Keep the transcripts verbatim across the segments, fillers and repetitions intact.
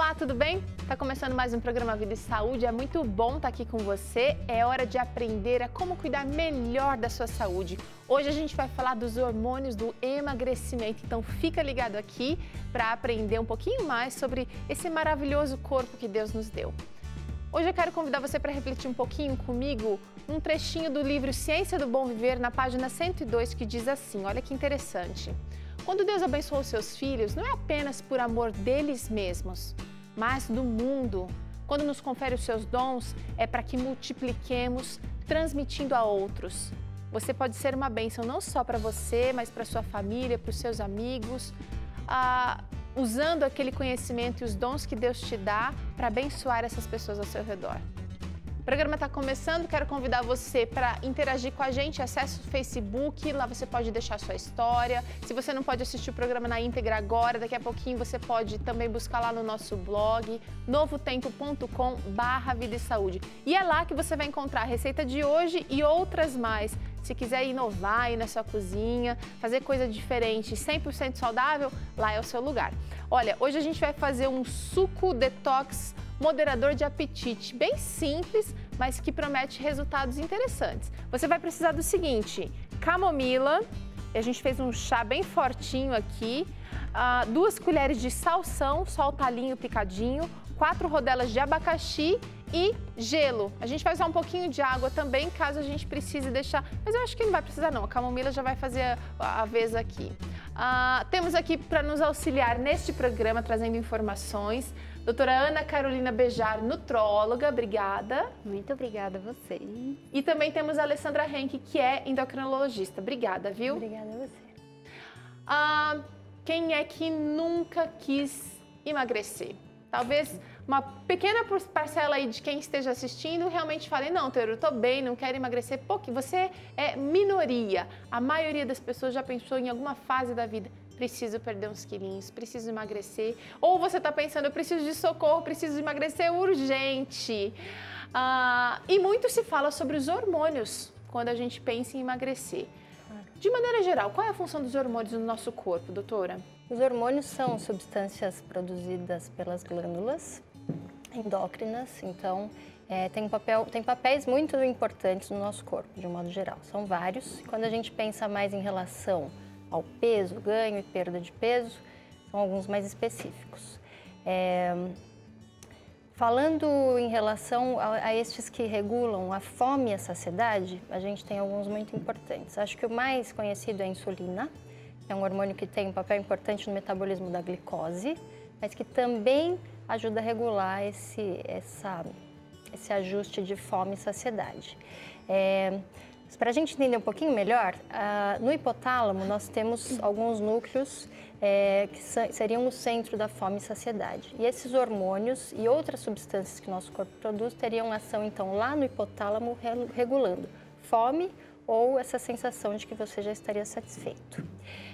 Olá, tudo bem? Tá começando mais um programa Vida e Saúde. É muito bom estar aqui com você. É hora de aprender a como cuidar melhor da sua saúde. Hoje a gente vai falar dos hormônios do emagrecimento. Então fica ligado aqui para aprender um pouquinho mais sobre esse maravilhoso corpo que Deus nos deu. Hoje eu quero convidar você para refletir um pouquinho comigo um trechinho do livro Ciência do Bom Viver, na página cento e dois, que diz assim, olha que interessante. Quando Deus abençoa os seus filhos, não é apenas por amor deles mesmos, mas do mundo. Quando nos confere os seus dons, é para que multipliquemos, transmitindo a outros. Você pode ser uma bênção não só para você, mas para sua família, para os seus amigos, ah, usando aquele conhecimento e os dons que Deus te dá para abençoar essas pessoas ao seu redor. O programa está começando, quero convidar você para interagir com a gente, acesse o Facebook, lá você pode deixar sua história. Se você não pode assistir o programa na íntegra agora, daqui a pouquinho você pode também buscar lá no nosso blog, novotempo ponto com barra vida e saúde. E é lá que você vai encontrar a receita de hoje e outras mais. Se quiser inovar aí na sua cozinha, fazer coisa diferente, cem por cento saudável, lá é o seu lugar. Olha, hoje a gente vai fazer um suco detox moderador de apetite, bem simples, mas que promete resultados interessantes. Você vai precisar do seguinte, camomila, a gente fez um chá bem fortinho aqui, uh, duas colheres de salsão, só o talinho picadinho, quatro rodelas de abacaxi e gelo. A gente vai usar um pouquinho de água também, caso a gente precise deixar, mas eu acho que não vai precisar não, a camomila já vai fazer a, a vez aqui. Uh, temos aqui para nos auxiliar neste programa, trazendo informações, doutora Ana Carolina Bejar, nutróloga, obrigada. Muito obrigada a você. E também temos a Alessandra Henke, que é endocrinologista. Obrigada, viu? Obrigada a você. Ah, quem é que nunca quis emagrecer? Talvez uma pequena parcela aí de quem esteja assistindo realmente fale, não, Teru, eu tô bem, não quero emagrecer. Pô, que você é minoria. A maioria das pessoas já pensou em alguma fase da vida, preciso perder uns quilinhos, preciso emagrecer. Ou você está pensando, eu preciso de socorro, preciso emagrecer urgente. Ah, e muito se fala sobre os hormônios quando a gente pensa em emagrecer. De maneira geral, qual é a função dos hormônios no nosso corpo, doutora? Os hormônios são substâncias produzidas pelas glândulas endócrinas, então é, tem, um papel, tem papéis muito importantes no nosso corpo, de um modo geral. São vários. Quando a gente pensa mais em relação ao peso, ganho e perda de peso, são alguns mais específicos. É, falando em relação a, a estes que regulam a fome e a saciedade, a gente tem alguns muito importantes. Acho que o mais conhecido é a insulina, que é um hormônio que tem um papel importante no metabolismo da glicose, mas que também ajuda a regular esse, essa, esse ajuste de fome e saciedade. É, Para a gente entender um pouquinho melhor, uh, no hipotálamo nós temos alguns núcleos é, que seriam o centro da fome e saciedade. E esses hormônios e outras substâncias que o nosso corpo produz teriam ação, então, lá no hipotálamo, regulando fome ou essa sensação de que você já estaria satisfeito.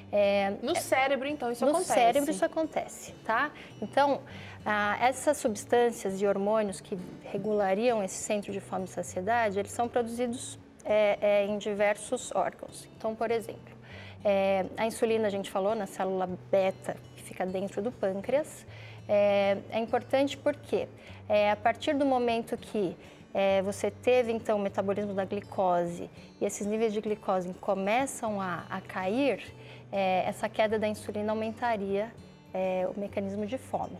É, no cérebro, então, isso no acontece? No cérebro isso acontece, tá? Então, ah, essas substâncias e hormônios que regulariam esse centro de fome e saciedade, eles são produzidos É, é, em diversos órgãos. Então, por exemplo, é, a insulina, a gente falou, na célula beta, que fica dentro do pâncreas, é, é importante porque é, a partir do momento que é, você teve, então, o metabolismo da glicose e esses níveis de glicose começam a, a cair, é, essa queda da insulina aumentaria é, o mecanismo de fome.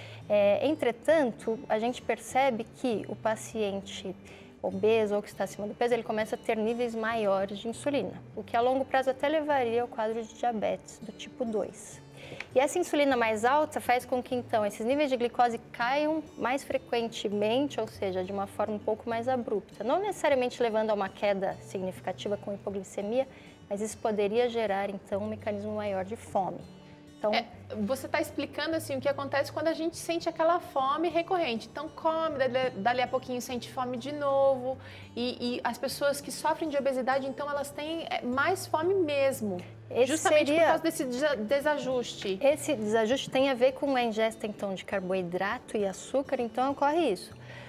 É, entretanto, a gente percebe que o paciente obeso ou que está acima do peso, ele começa a ter níveis maiores de insulina, o que a longo prazo até levaria ao quadro de diabetes do tipo dois. E essa insulina mais alta faz com que, então, esses níveis de glicose caiam mais frequentemente, ou seja, de uma forma um pouco mais abrupta, não necessariamente levando a uma queda significativa com hipoglicemia, mas isso poderia gerar, então, um mecanismo maior de fome. Então, é, você está explicando assim o que acontece quando a gente sente aquela fome recorrente. Então come, dali, dali a pouquinho sente fome de novo. E, e as pessoas que sofrem de obesidade, então elas têm mais fome mesmo. Justamente seria, por causa desse desajuste. Esse desajuste tem a ver com a ingesta então de carboidrato e açúcar, então ocorre isso.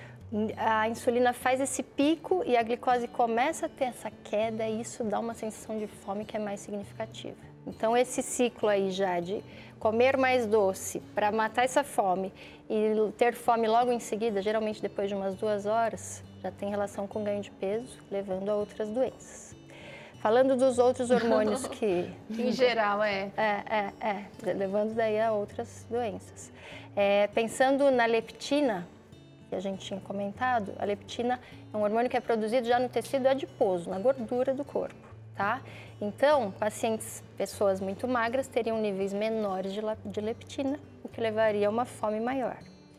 A insulina faz esse pico e a glicose começa a ter essa queda e isso dá uma sensação de fome que é mais significativa. Então, esse ciclo aí já de comer mais doce para matar essa fome e ter fome logo em seguida, geralmente depois de umas duas horas, já tem relação com ganho de peso, levando a outras doenças. Falando dos outros hormônios que... em geral, é. É, é, é, levando daí a outras doenças. É, pensando na leptina, que a gente tinha comentado, a leptina é um hormônio que é produzido já no tecido adiposo, na gordura do corpo, tá? Então, pacientes, pessoas muito magras, teriam níveis menores de, de leptina, o que levaria a uma fome maior.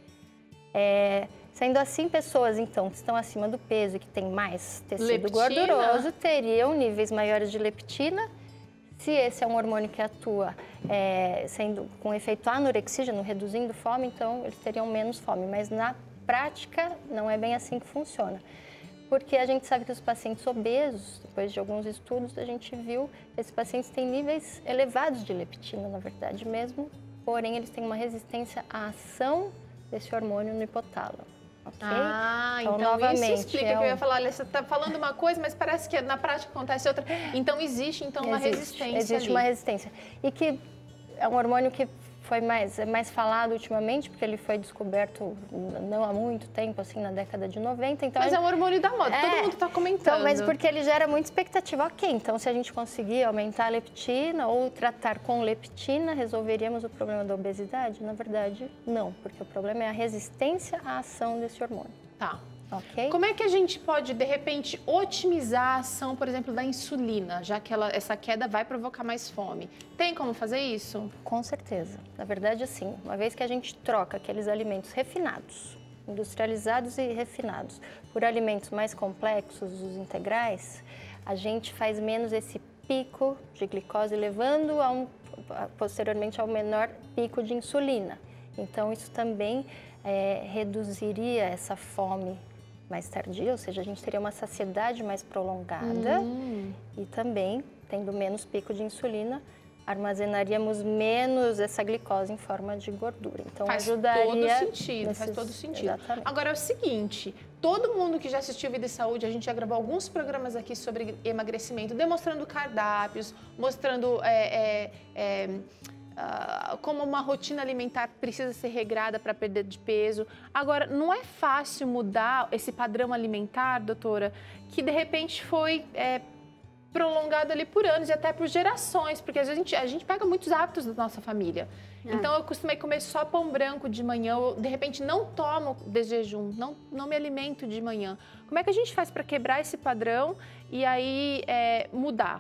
É, sendo assim, pessoas, então, que estão acima do peso e que têm mais tecido leptina. gorduroso, teriam níveis maiores de leptina. Se esse é um hormônio que atua é, sendo, com efeito anorexígeno, reduzindo fome, então eles teriam menos fome. Mas na prática, não é bem assim que funciona. Porque a gente sabe que os pacientes obesos, depois de alguns estudos, a gente viu que esses pacientes têm níveis elevados de leptina, na verdade mesmo, porém eles têm uma resistência à ação desse hormônio no hipotálamo. Okay? Ah, então, então novamente, isso explica é um... que eu ia falar, olha, você está falando uma coisa, mas parece que na prática acontece outra. Então existe então uma existe, resistência Existe ali. uma resistência. E que é um hormônio que foi mais, é mais falado ultimamente, porque ele foi descoberto não há muito tempo, assim, na década de noventa. Então mas ele... é um hormônio da moda, é, todo mundo está comentando. Então, mas porque ele gera muita expectativa. Ok, então se a gente conseguir aumentar a leptina ou tratar com leptina, resolveríamos o problema da obesidade? Na verdade, não, porque o problema é a resistência à ação desse hormônio. Tá. Okay? Como é que a gente pode, de repente, otimizar a ação, por exemplo, da insulina, já que ela, essa queda vai provocar mais fome? Tem como fazer isso? Com certeza. Na verdade, sim. Uma vez que a gente troca aqueles alimentos refinados, industrializados e refinados, por alimentos mais complexos, os integrais, a gente faz menos esse pico de glicose, levando a um, posteriormente ao menor pico de insulina. Então, isso também é, reduziria essa fome mais tardia, ou seja, a gente teria uma saciedade mais prolongada hum. e também, tendo menos pico de insulina, armazenaríamos menos essa glicose em forma de gordura. Então, faz ajudaria... todo sentido, nesses... faz todo sentido. Exatamente. Agora, é o seguinte, todo mundo que já assistiu Vida e Saúde, a gente já gravou alguns programas aqui sobre emagrecimento, demonstrando cardápios, mostrando... É, é, é, Uh, como uma rotina alimentar precisa ser regrada para perder de peso. Agora, não é fácil mudar esse padrão alimentar, doutora, que de repente foi é, prolongado ali por anos e até por gerações, porque às vezes a gente, a gente pega muitos hábitos da nossa família. É. Então, eu costumei comer só pão branco de manhã, eu, de repente não tomo de jejum, não, não me alimento de manhã. Como é que a gente faz para quebrar esse padrão e aí é, mudar?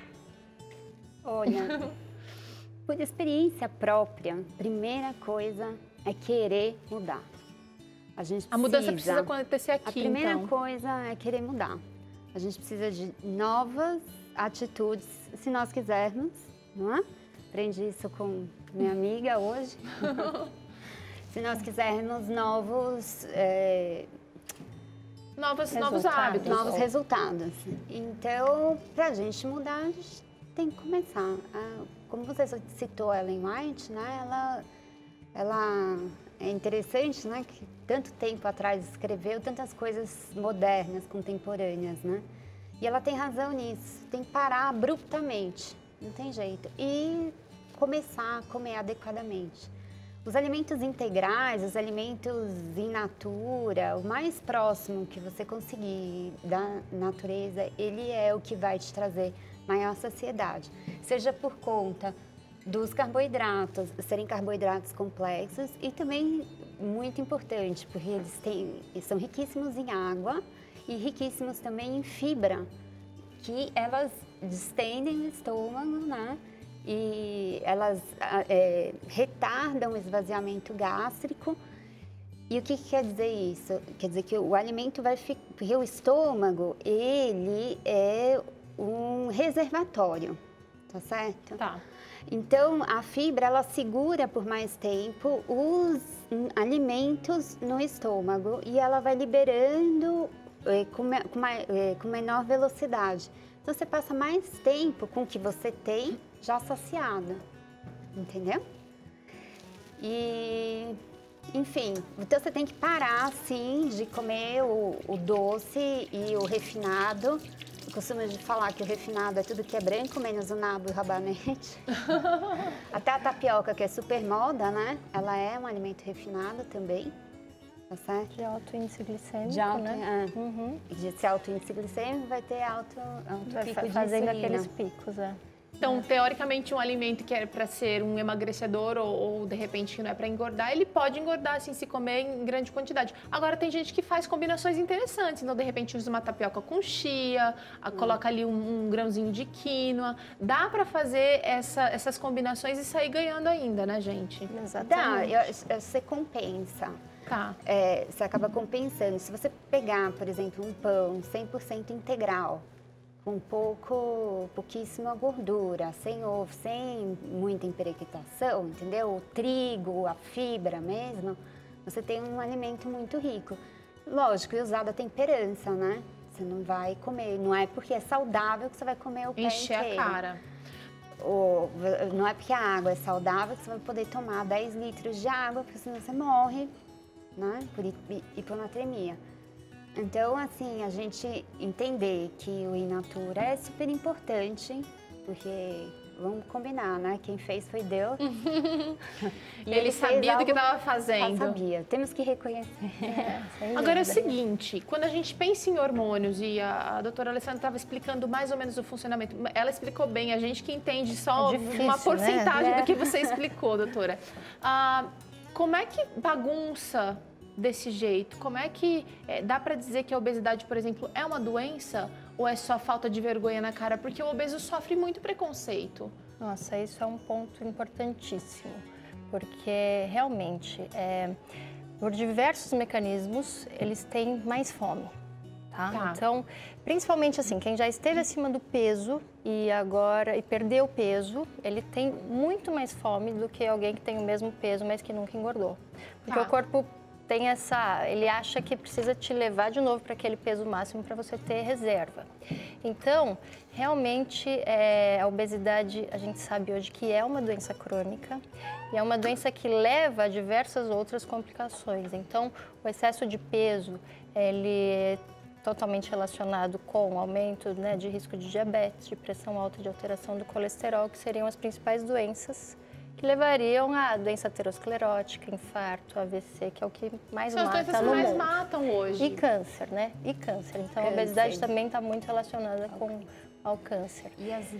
Olha... Por experiência própria, primeira coisa é querer mudar. A, gente precisa, a mudança precisa acontecer aqui, A primeira então. coisa é querer mudar. A gente precisa de novas atitudes, se nós quisermos, não é? Aprendi isso com minha amiga hoje. Se nós quisermos novos... É, novos, novos hábitos. Novos resultados. Então, para a gente mudar, a gente tem que começar a... Como você citou a Ellen White, né? Ela, ela é interessante, né? Que tanto tempo atrás escreveu tantas coisas modernas, contemporâneas, né? E ela tem razão nisso. Tem que parar abruptamente, não tem jeito. E começar a comer adequadamente. Os alimentos integrais, os alimentos in natura, o mais próximo que você conseguir da natureza, ele é o que vai te trazer maior saciedade, seja por conta dos carboidratos, serem carboidratos complexos e também muito importante, porque eles, têm, eles são riquíssimos em água e riquíssimos também em fibra, que elas distendem o estômago, né? E elas é, retardam o esvaziamento gástrico. E o que, que quer dizer isso? Quer dizer que o alimento vai ficar, porque o estômago, ele é um reservatório, tá certo? Tá. Então, a fibra, ela segura por mais tempo os alimentos no estômago e ela vai liberando é, com, com, é, com menor velocidade. Então, você passa mais tempo com o que você tem já saciado, entendeu? E, enfim, então você tem que parar, sim, de comer o, o doce e o refinado, eu costumo de falar que o refinado é tudo que é branco, menos o nabo e o rabanete. Até a tapioca, que é super moda, né? Ela é um alimento refinado também. Tá certo? De alto índice glicêmico, de alto, né? É. Uhum. De ser alto índice glicêmico, vai ter alto, alto Vai pico de fazendo insulina. aqueles picos, é. Então, é. teoricamente, um alimento que é para ser um emagrecedor ou, ou, de repente, que não é para engordar, ele pode engordar, assim, se comer em grande quantidade. Agora, tem gente que faz combinações interessantes. Então, de repente, usa uma tapioca com chia, hum. coloca ali um, um grãozinho de quinoa. Dá para fazer essa, essas combinações e sair ganhando ainda, né, gente? Exatamente. Dá, eu, eu, você compensa. Tá. É, você acaba compensando. Se você pegar, por exemplo, um pão cem por cento integral, com pouco, pouquíssima gordura, sem ovo, sem muita emperequitação, entendeu? O trigo, a fibra mesmo, você tem um alimento muito rico. Lógico, e usado a temperança, né? Você não vai comer, não é porque é saudável que você vai comer o pé Encher inteiro. a cara. Ou, não é porque a água é saudável que você vai poder tomar dez litros de água, porque senão você morre, né? Por hiponatremia. Então, assim, a gente entender que o in natura é super importante, porque, vamos combinar, né? Quem fez foi Deus. E ele, ele sabia do que estava fazendo. Sabia, temos que reconhecer. É, Agora é o seguinte, quando a gente pensa em hormônios, e a, a doutora Alessandra estava explicando mais ou menos o funcionamento, ela explicou bem, a gente que entende só é difícil, uma porcentagem, né? do que você explicou, doutora. Ah, como é que bagunça desse jeito? Como é que é, dá para dizer que a obesidade, por exemplo, é uma doença ou é só falta de vergonha na cara? Porque o obeso sofre muito preconceito. Nossa, isso é um ponto importantíssimo, porque realmente, é, por diversos mecanismos, eles têm mais fome. Tá? Tá. Então, principalmente assim, quem já esteve acima do peso e agora e perdeu peso, ele tem muito mais fome do que alguém que tem o mesmo peso, mas que nunca engordou. Porque tá. o corpo tem essa, ele acha que precisa te levar de novo para aquele peso máximo para você ter reserva. Então, realmente, é, a obesidade, a gente sabe hoje que é uma doença crônica e é uma doença que leva a diversas outras complicações. Então, o excesso de peso, ele é totalmente relacionado com o aumento, né, de risco de diabetes, de pressão alta, de alteração do colesterol, que seriam as principais doenças que levariam à doença aterosclerótica, infarto, A V C, que é o que mais São mata as doenças no que mais mundo. matam hoje. E câncer, né? E câncer. Então, câncer. A obesidade também está muito relacionada com ao câncer. E as,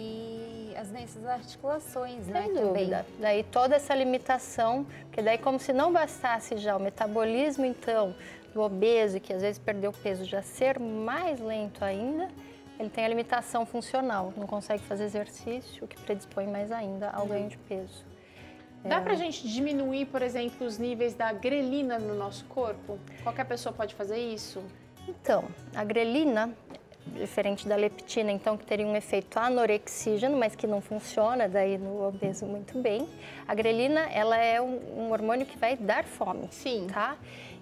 e as doenças das articulações, Sem né? dúvida. Também. Daí toda essa limitação, porque daí como se não bastasse já o metabolismo, então, do obeso, que às vezes perdeu peso, já ser mais lento ainda, ele tem a limitação funcional, não consegue fazer exercício, o que predispõe mais ainda ao ganho de peso. Dá é... pra gente diminuir, por exemplo, os níveis da grelina no nosso corpo? Qualquer pessoa pode fazer isso? Então, a grelina, diferente da leptina, então, que teria um efeito anorexígeno, mas que não funciona daí no obeso muito bem. A grelina, ela é um, um hormônio que vai dar fome. Sim. Tá?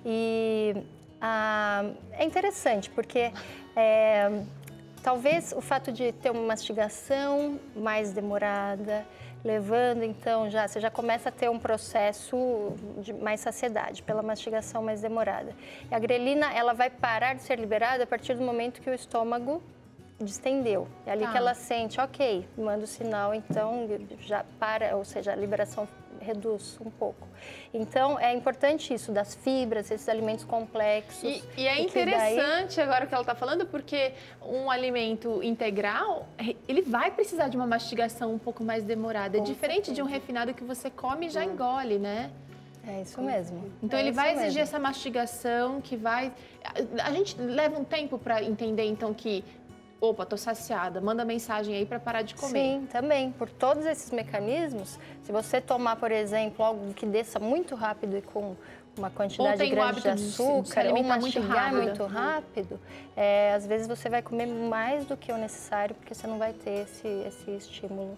E ah, é interessante, porque... É, talvez o fato de ter uma mastigação mais demorada, levando então já, você já começa a ter um processo de mais saciedade pela mastigação mais demorada. E a grelina, ela vai parar de ser liberada a partir do momento que o estômago distendeu. É ali ah. que ela sente, ok, manda o sinal, então já para, ou seja, a liberação reduz um pouco. Então, é importante isso, das fibras, esses alimentos complexos. E, e é interessante daí... agora o que ela está falando, porque um alimento integral, ele vai precisar de uma mastigação um pouco mais demorada. Com é diferente certeza. de um refinado que você come e já engole, né? É isso mesmo. Então, é ele vai exigir mesmo. essa mastigação que vai... A gente leva um tempo para entender, então, que... Opa, tô saciada, manda mensagem aí para parar de comer. Sim, também. Por todos esses mecanismos, se você tomar, por exemplo, algo que desça muito rápido e com uma quantidade grande de açúcar, ou mastigar muito rápido, muito rápido é, às vezes você vai comer mais do que o necessário, porque você não vai ter esse, esse estímulo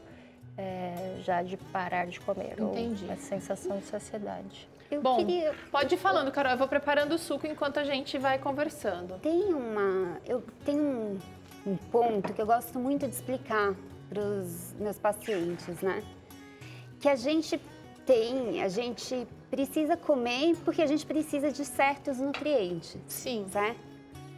é, já de parar de comer. Entendi. Ou essa sensação de saciedade. Eu Bom, queria... pode ir falando, Carol. Eu vou preparando o suco enquanto a gente vai conversando. Tem uma... Eu tenho um... um ponto que eu gosto muito de explicar para os meus pacientes, né? Que a gente tem, a gente precisa comer porque a gente precisa de certos nutrientes. Sim. Certo?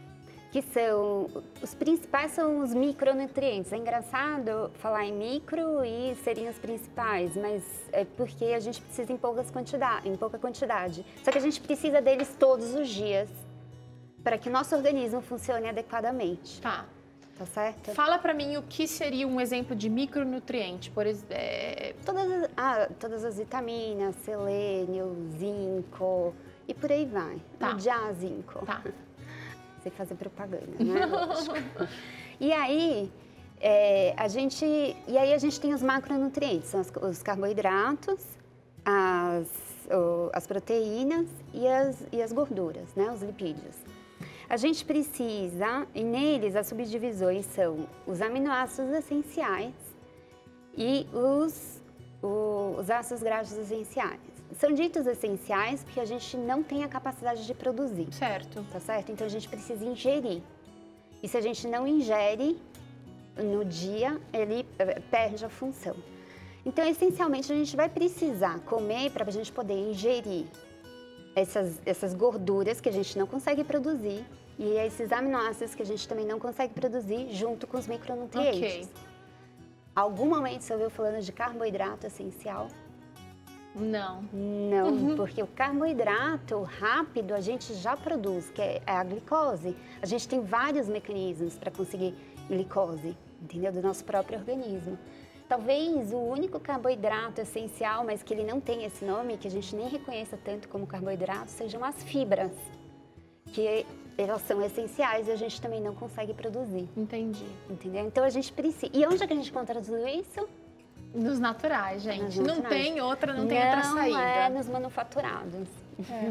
que são, os principais são os micronutrientes. É engraçado falar em micro e seriam os principais, mas é porque a gente precisa em, poucas quantidade, em pouca quantidade. Só que a gente precisa deles todos os dias para que o nosso organismo funcione adequadamente. Tá. Tá certo? Fala pra mim o que seria um exemplo de micronutriente, por exemplo. É... Todas, as, ah, todas as vitaminas, selênio, zinco e por aí vai. Tá. O diazinco. Tá. Sem fazer propaganda, né? Lógico. E aí, é, a gente, e aí a gente tem os macronutrientes, são os, os carboidratos, as, o, as proteínas e as, e as gorduras, né? Os lipídios. A gente precisa, e neles as subdivisões são os aminoácidos essenciais e os, o, os ácidos graxos essenciais. São ditos essenciais porque a gente não tem a capacidade de produzir. Certo. Tá certo? Então a gente precisa ingerir. E se a gente não ingere no dia, ele perde a função. Então, essencialmente, a gente vai precisar comer para a gente poder ingerir essas, essas gorduras que a gente não consegue produzir e esses aminoácidos que a gente também não consegue produzir junto com os micronutrientes. Ok. Algum momento você ouviu falando de carboidrato essencial? Não. Não, Uhum. porque o carboidrato rápido a gente já produz, que é a glicose. A gente tem vários mecanismos para conseguir glicose, entendeu? Do nosso próprio organismo. Talvez o único carboidrato essencial, mas que ele não tem esse nome, que a gente nem reconheça tanto como carboidrato, sejam as fibras, que elas são essenciais e a gente também não consegue produzir. Entendi. Entendeu? Então a gente precisa... E onde é que a gente encontra tudo isso? Nos naturais, gente. Nos não naturais. tem outra, não, não tem outra saída. É nos manufaturados. É.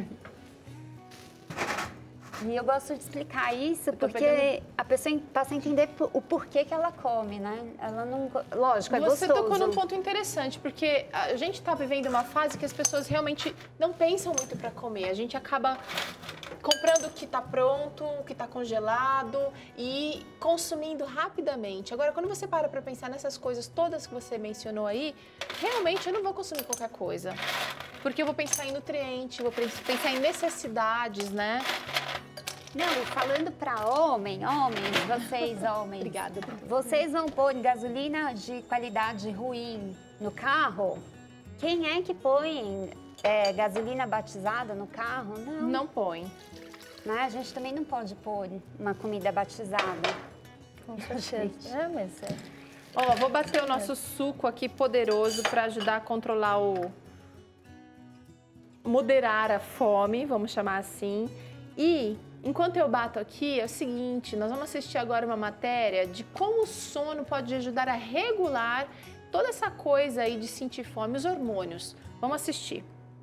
E eu gosto de explicar isso tô porque pegando... a pessoa passa a entender o porquê que ela come, né? Ela não... Lógico, é Você gostoso. tocou num ponto interessante, porque a gente está vivendo uma fase que as pessoas realmente não pensam muito para comer. A gente acaba comprando o que está pronto, o que está congelado e consumindo rapidamente. Agora, quando você para para pensar nessas coisas todas que você mencionou aí, realmente eu não vou consumir qualquer coisa. Porque eu vou pensar em nutriente, vou pensar em necessidades, né? Não, e falando para homem, homens, vocês homens, Obrigada. vocês vão pôr gasolina de qualidade ruim no carro? Quem é que põe é, gasolina batizada no carro? Não. Não põe. Né? A gente também não pode pôr uma comida batizada. Com certeza. É, mas é. Ó, vou bater o nosso suco aqui poderoso para ajudar a controlar o... moderar a fome, vamos chamar assim. E... enquanto eu bato aqui, é o seguinte, nós vamos assistir agora uma matéria de como o sono pode ajudar a regular toda essa coisa aí de sentir fome, os hormônios. Vamos assistir.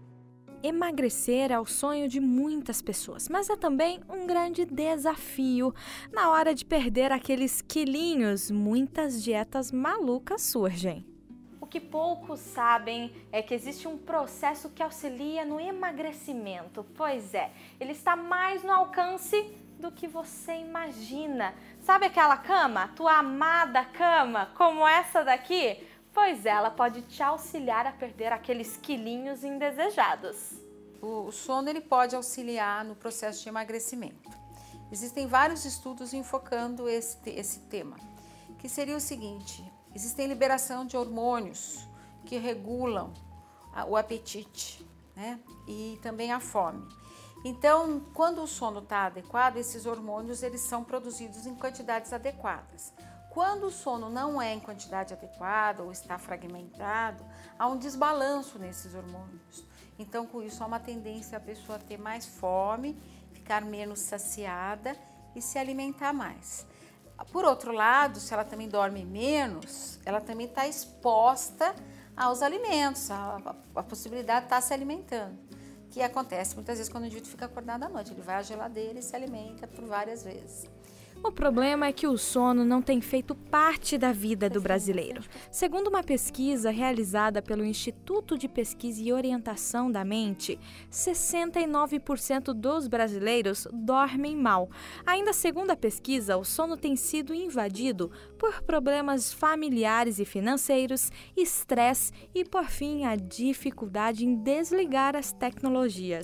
Emagrecer é o sonho de muitas pessoas, mas é também um grande desafio. Na hora de perder aqueles quilinhos, muitas dietas malucas surgem. O que poucos sabem é que existe um processo que auxilia no emagrecimento. Pois é, ele está mais no alcance do que você imagina. Sabe aquela cama, tua amada cama, como essa daqui? Pois é, ela pode te auxiliar a perder aqueles quilinhos indesejados. O sono ele pode auxiliar no processo de emagrecimento. Existem vários estudos enfocando esse, esse tema, que seria o seguinte: existem liberação de hormônios que regulam o apetite, né? E também a fome. Então, quando o sono está adequado, esses hormônios eles são produzidos em quantidades adequadas. Quando o sono não é em quantidade adequada ou está fragmentado, há um desbalanço nesses hormônios. Então, com isso, há uma tendência a pessoa ter mais fome, ficar menos saciada e se alimentar mais. Por outro lado, se ela também dorme menos, ela também está exposta aos alimentos, a, a, a possibilidade de estar se alimentando. Que acontece muitas vezes quando o indivíduo fica acordado à noite, ele vai à geladeira e se alimenta por várias vezes. O problema é que o sono não tem feito parte da vida do brasileiro. Segundo uma pesquisa realizada pelo Instituto de Pesquisa e Orientação da Mente, sessenta e nove por cento dos brasileiros dormem mal. Ainda segundo a pesquisa, o sono tem sido invadido por problemas familiares e financeiros, estresse e, por fim, a dificuldade em desligar as tecnologias.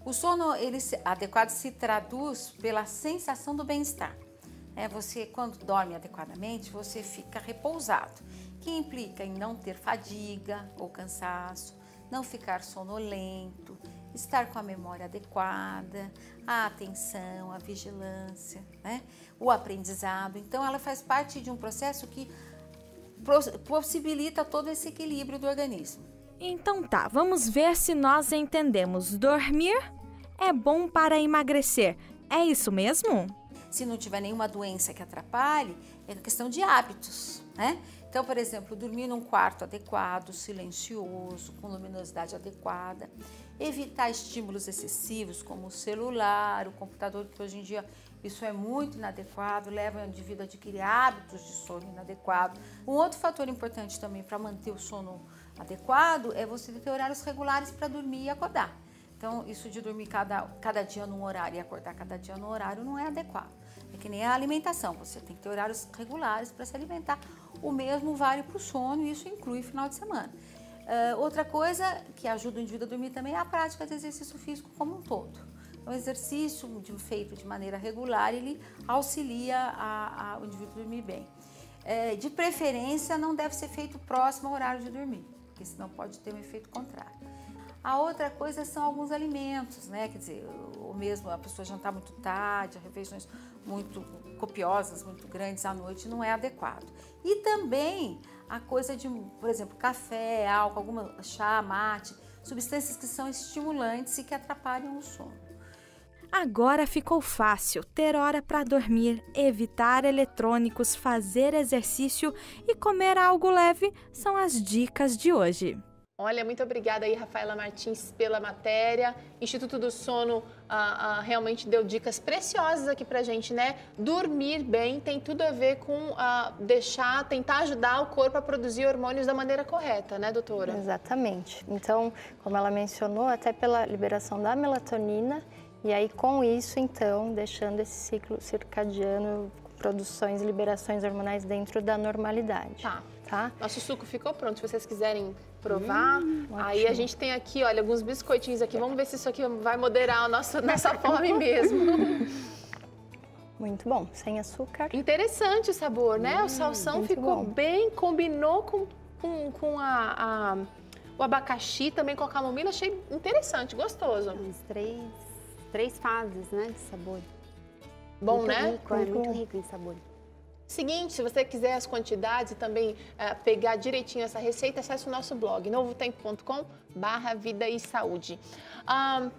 O sono ele se, adequado se traduz pela sensação do bem-estar. É, você, quando dorme adequadamente, você fica repousado, que implica em não ter fadiga ou cansaço, não ficar sonolento, estar com a memória adequada, a atenção, a vigilância, né? O aprendizado. Então, ela faz parte de um processo que possibilita todo esse equilíbrio do organismo. Então tá, vamos ver se nós entendemos. Dormir é bom para emagrecer. É isso mesmo? Se não tiver nenhuma doença que atrapalhe, é questão de hábitos, né? Então, por exemplo, dormir num quarto adequado, silencioso, com luminosidade adequada, evitar estímulos excessivos como o celular, o computador, que hoje em dia isso é muito inadequado, leva o indivíduo a adquirir hábitos de sono inadequado. Um outro fator importante também para manter o sono adequado é você ter horários regulares para dormir e acordar. Então, isso de dormir cada, cada dia num horário e acordar cada dia no horário não é adequado. É que nem a alimentação, você tem que ter horários regulares para se alimentar. O mesmo vale para o sono e isso inclui final de semana. Uh, outra coisa que ajuda o indivíduo a dormir também é a prática de exercício físico como um todo. O exercício de, feito de maneira regular, ele auxilia a, a, o indivíduo a dormir bem. É, de preferência, não deve ser feito próximo ao horário de dormir, porque senão pode ter um efeito contrário. A outra coisa são alguns alimentos, né? Quer dizer, ou mesmo a pessoa jantar muito tarde, refeições muito copiosas, muito grandes à noite, não é adequado. E também a coisa de, por exemplo, café, álcool, alguma chá, mate, substâncias que são estimulantes e que atrapalham o sono. Agora ficou fácil ter hora para dormir, evitar eletrônicos, fazer exercício e comer algo leve são as dicas de hoje. Olha, muito obrigada aí, Rafaela Martins, pela matéria. Instituto do Sono ah, ah, realmente deu dicas preciosas aqui pra gente, né? Dormir bem tem tudo a ver com ah, deixar, tentar ajudar o corpo a produzir hormônios da maneira correta, né, doutora? Exatamente. Então, como ela mencionou, até pela liberação da melatonina, e aí com isso, então, deixando esse ciclo circadiano, produções e liberações hormonais dentro da normalidade. Tá. Tá? Nosso suco ficou pronto, se vocês quiserem provar. Hum, aí ótimo. A gente tem aqui, olha, alguns biscoitinhos aqui. Vamos ver se isso aqui vai moderar a nossa, nossa fome mesmo. Muito bom, sem açúcar. Interessante o sabor, né? Hum, o salsão ficou bom. bem, combinou com, com, com a, a, o abacaxi, também com a camomila. Achei interessante, gostoso. As três, três fases, né, de sabor. Bom, muito né? Rico, é muito rico em sabor. Seguinte, se você quiser as quantidades e também uh, pegar direitinho essa receita, acesse o nosso blog, novo tempo ponto com barra vida e saúde. Um,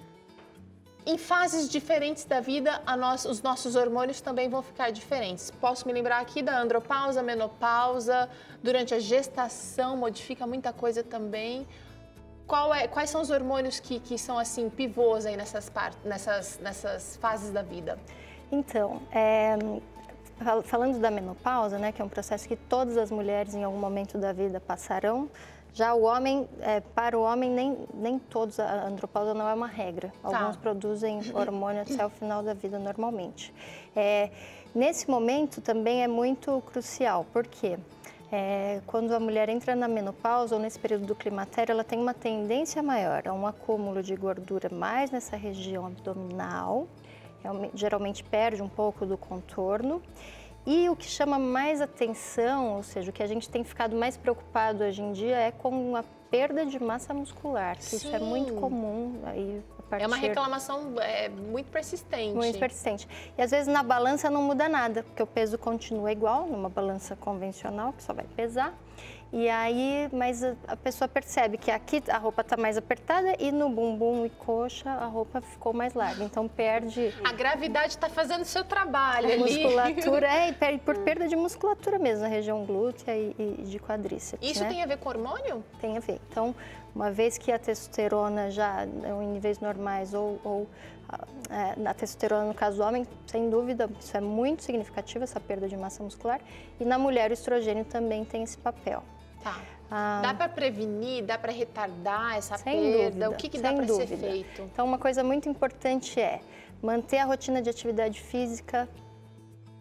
em fases diferentes da vida, a nós, os nossos hormônios também vão ficar diferentes. Posso me lembrar aqui da andropausa, menopausa, durante a gestação modifica muita coisa também. Qual é, quais são os hormônios que, que são assim pivôs aí nessas, part, nessas, nessas fases da vida? Então, é... falando da menopausa, né, que é um processo que todas as mulheres em algum momento da vida passarão, já o homem, é, para o homem, nem, nem todos, a andropausa não é uma regra. Alguns tá. produzem hormônio até o final da vida normalmente. É, nesse momento também é muito crucial, porque é, quando a mulher entra na menopausa ou nesse período do climatério, ela tem uma tendência maior a um acúmulo de gordura mais nessa região abdominal, geralmente perde um pouco do contorno. E o que chama mais atenção, ou seja, o que a gente tem ficado mais preocupado hoje em dia é com a perda de massa muscular, que Sim. isso é muito comum. Aí, a partir... É uma reclamação é, muito persistente. Muito persistente. E às vezes na balança não muda nada, porque o peso continua igual, numa balança convencional, que só vai pesar. E aí, mas a pessoa percebe que aqui a roupa está mais apertada e no bumbum e coxa a roupa ficou mais larga. Então perde... A gravidade está fazendo o seu trabalho a ali. musculatura, é, e perde por perda de musculatura mesmo, na região glútea e, e de quadríceps. Isso né? tem a ver com hormônio? Tem a ver. Então, uma vez que a testosterona já em níveis normais ou... ou É, a testosterona, no caso do homem, sem dúvida, isso é muito significativo, essa perda de massa muscular. E na mulher, o estrogênio também tem esse papel. Tá. Ah, dá para prevenir, dá para retardar essa sem perda? Dúvida, o que, que dá para ser feito? Então, uma coisa muito importante é manter a rotina de atividade física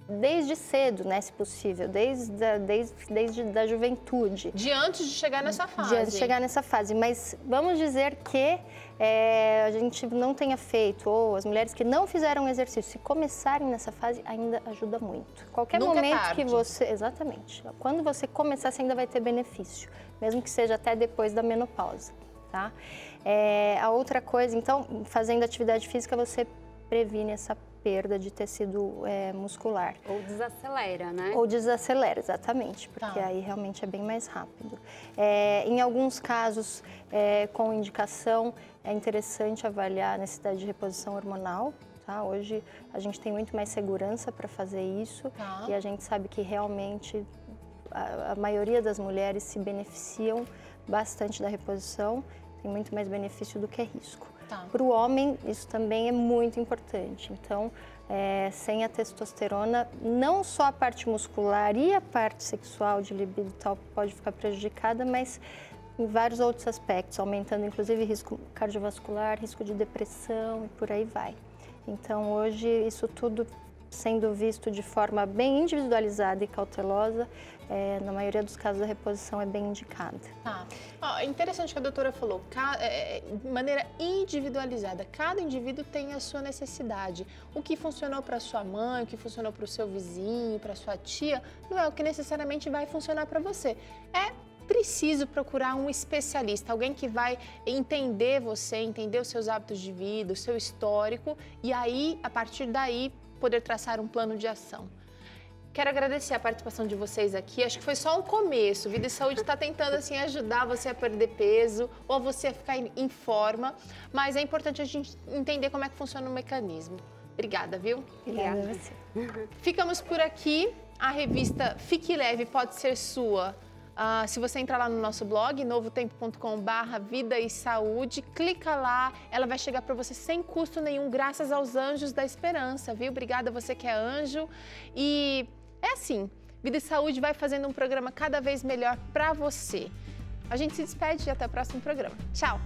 desde cedo, né, se possível, desde a, desde, desde da juventude. De antes de chegar nessa fase. De antes de chegar nessa fase, mas vamos dizer que é, a gente não tenha feito, ou as mulheres que não fizeram exercício, se começarem nessa fase, ainda ajuda muito. Qualquer Nunca momento é tarde. que você... Exatamente. Quando você começar, você ainda vai ter benefício, mesmo que seja até depois da menopausa, tá? É, a outra coisa, então, fazendo atividade física, você previne essa perda de tecido é, muscular. Ou desacelera, né? Ou desacelera, exatamente, porque Tá. aí realmente é bem mais rápido. É, em alguns casos, é, com indicação, é interessante avaliar a necessidade de reposição hormonal. Tá? Hoje a gente tem muito mais segurança para fazer isso Tá. e a gente sabe que realmente a, a maioria das mulheres se beneficiam bastante da reposição, tem muito mais benefício do que risco. Tá. Para o homem, isso também é muito importante. Então, é, sem a testosterona, não só a parte muscular e a parte sexual de libido e tal pode ficar prejudicada, mas em vários outros aspectos, aumentando inclusive risco cardiovascular, risco de depressão e por aí vai. Então, hoje, isso tudo sendo visto de forma bem individualizada e cautelosa, é, na maioria dos casos a reposição é bem indicada. Tá. Ó, é interessante que a doutora falou, ca- é, de maneira individualizada, cada indivíduo tem a sua necessidade. O que funcionou para sua mãe, o que funcionou para o seu vizinho, para sua tia, não é o que necessariamente vai funcionar para você. É preciso procurar um especialista, alguém que vai entender você, entender os seus hábitos de vida, o seu histórico e aí, a partir daí, poder traçar um plano de ação. Quero agradecer a participação de vocês aqui. Acho que foi só um começo. Vida e Saúde está tentando assim ajudar você a perder peso ou você a ficar em forma, mas é importante a gente entender como é que funciona o mecanismo. Obrigada, viu? Obrigada a você. Ficamos por aqui. A revista Fique Leve pode ser sua. Uh, se você entrar lá no nosso blog, novo tempo ponto com barra vida e saúde, clica lá, ela vai chegar para você sem custo nenhum, graças aos anjos da esperança, viu? Obrigada a você que é anjo. E é assim, Vida e Saúde vai fazendo um programa cada vez melhor para você. A gente se despede e até o próximo programa. Tchau!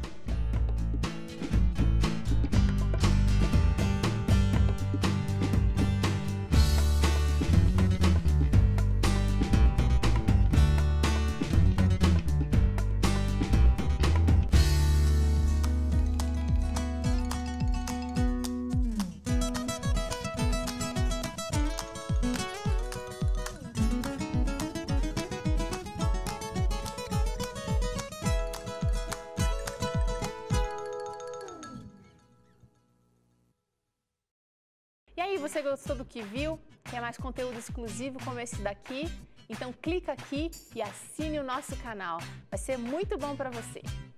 E aí, você gostou do que viu? Quer mais conteúdo exclusivo como esse daqui? Então clica aqui e assine o nosso canal. Vai ser muito bom para você.